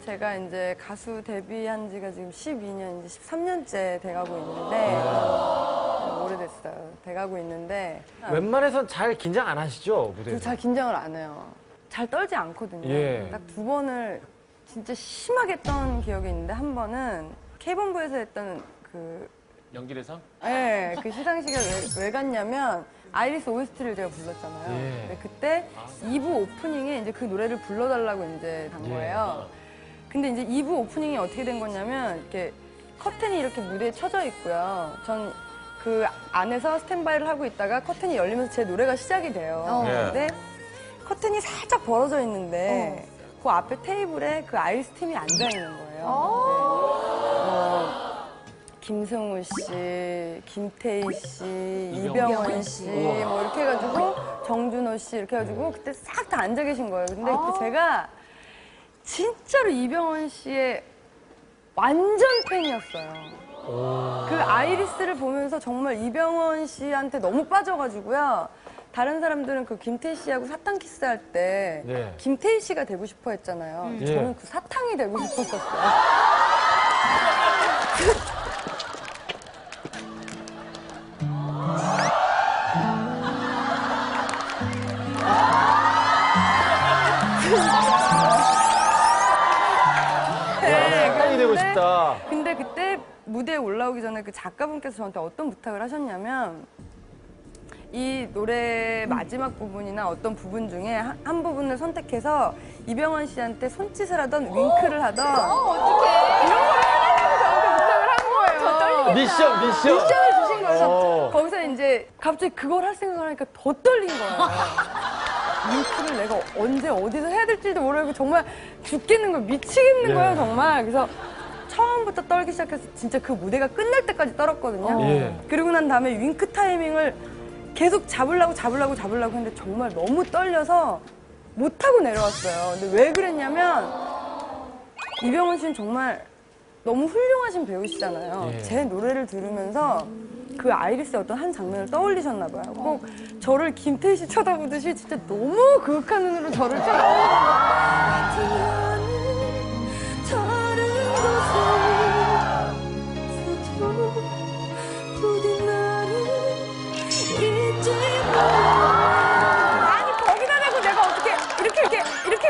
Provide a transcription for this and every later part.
제가 이제 가수 데뷔한 지가 지금 12년, 이제 13년째 돼가고 있는데, 오래됐어요. 돼가고 있는데. 웬만해선 잘 긴장 안 하시죠, 무대에서? 잘 긴장을 안 해요. 잘 떨지 않거든요. 예. 딱 2번을 진짜 심하게 떤 기억이 있는데, 한 번은 K본부에서 했던 그 연길에서? 네, 그 시상식에 왜 갔냐면 아이리스 OST를 제가 불렀잖아요. 예. 근데 그때 2부 오프닝에 이제 그 노래를 불러달라고 이제 간 거예요. 근데 이제 2부 오프닝이 어떻게 된 거냐면 이렇게 커튼이 이렇게 무대에 쳐져 있고요. 전 그 안에서 스탠바이를 하고 있다가 커튼이 열리면서 제 노래가 시작이 돼요. 근데 커튼이 살짝 벌어져 있는데 그 앞에 테이블에 그 아이리스 팀이 앉아 있는 거예요. 김승우 씨, 김태희 씨, 이병헌 씨, 뭐 이렇게 해가지고 정준호 씨 이렇게 해가지고 그때 싹 다 앉아 계신 거예요. 근데 그때 제가 진짜로 이병헌 씨의 완전 팬이었어요. 그 아이리스를 보면서 정말 이병헌 씨한테 너무 빠져가지고요. 다른 사람들은 그 김태희 씨하고 사탕 키스할 때 김태희 씨가 되고 싶어 했잖아요. 저는 그 사탕이 되고 싶었었어요. 사탕이 되고 싶다. 근데 그때 무대에 올라오기 전에 그 작가분께서 저한테 어떤 부탁을 하셨냐면 이 노래 마지막 부분이나 어떤 부분 중에 한 부분을 선택해서 이병헌 씨한테 손짓을 하던 윙크를 하던 어떡해. 이런 걸 해달라고 저한테 부탁을 한 거예요. 저 떨리겠다. 미션을 주신 거예요. 거기서 이제 갑자기 그걸 할 생각을 하니까 더 떨린 거예요. 윙크를 내가 언제 어디서 해야 될지도 모르고 정말 죽겠는 거예요. 미치겠는 거예요, 정말. 그래서 처음부터 떨기 시작해서 진짜 그 무대가 끝날 때까지 떨었거든요. 그리고 난 다음에 윙크 타이밍을 계속 잡으려고 했는데 정말 너무 떨려서 못하고 내려왔어요. 근데 왜 그랬냐면 이병헌 씨는 정말 너무 훌륭하신 배우시잖아요. 제 노래를 들으면서 그 아이리스의 어떤 한 장면을 떠올리셨나 봐요. 꼭 저를 김태희 씨 쳐다보듯이 진짜 너무 그윽한 눈으로 저를 쳐다보고 아니 거기다 대고 내가 어떻게 이렇게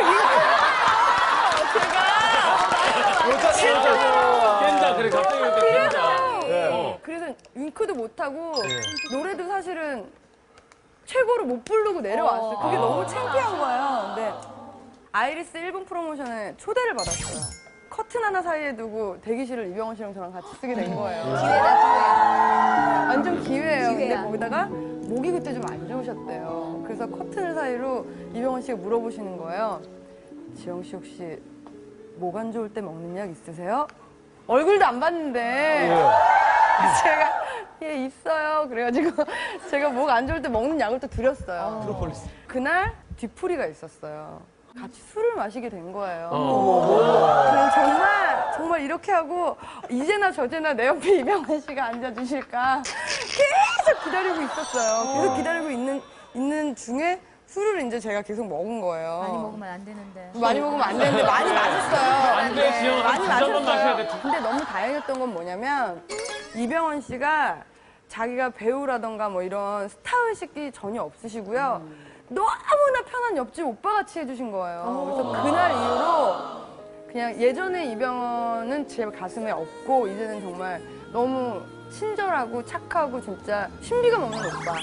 깬다, 그래, 갑자기 이렇게 깬다. 그래서 윙크도 못하고 노래도 사실은 최고로 못 부르고 내려왔어요. 그게 너무 창피한 거예요. 근데 아이리스 일본 프로모션에 초대를 받았어요. 커튼 하나 사이에 두고 대기실을 이병헌 씨랑 저랑 같이 쓰게 된 거예요. 기회다, 기회. 완전 기회예요. 근데 거기다가 목이 그때 좀 안 좋으셨대요. 그래서 커튼 사이로 이병헌 씨가 물어보시는 거예요. 지영 씨 혹시 목 안 좋을 때 먹는 약 있으세요? 얼굴도 안 봤는데 제가 예 있어요. 그래가지고 제가 목 안 좋을 때 먹는 약을 또 드렸어요. 프로폴리스. 그날 뒤풀이가 있었어요. 같이 술을 마시게 된 거예요. 저는 정말 이렇게 하고 이제나 저제나 내 옆에 이병헌 씨가 앉아주실까 계속 기다리고 있었어요. 계속 기다리고 있는 중에 술을 이제 제가 계속 먹은 거예요. 많이 먹으면 안 되는데. 많이 먹으면 안 되는데 많이 마셨어요. 안 돼, 지영아. 많이 두 잔만 마셔야 마셨어요. 돼. 근데 너무 다행이었던 건 뭐냐면 이병헌 씨가 자기가 배우라던가 뭐 이런 스타의식이 전혀 없으시고요. 너무나 편한 옆집 오빠같이 해주신 거예요. 그래서 그날 이후로 그냥 예전에 이병헌은 제 가슴에 없고 이제는 정말 너무 친절하고 착하고 진짜 신비감 없는 오빠.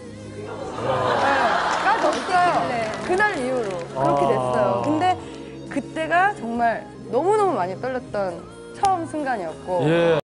까지 없어요. 그날 이후로 그렇게 됐어요. 근데 그때가 정말 너무너무 많이 떨렸던 처음 순간이었고